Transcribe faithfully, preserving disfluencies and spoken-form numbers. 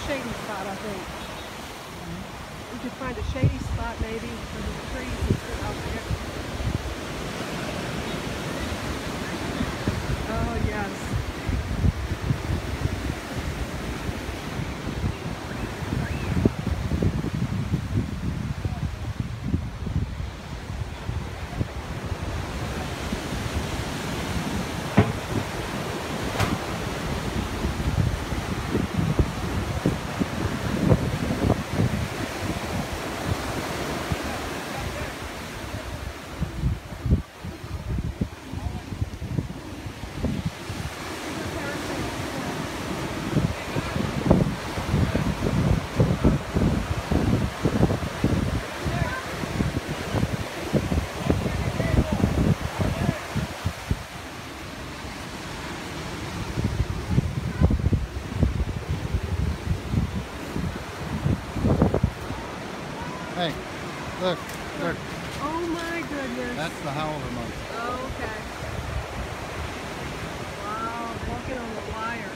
shady spot, I think. We could find a shady spot maybe under the trees and sit out there. Oh, yes. Hey, look, look. Oh my goodness. That's the howler monkey. Oh, okay. Wow, walking on the wire.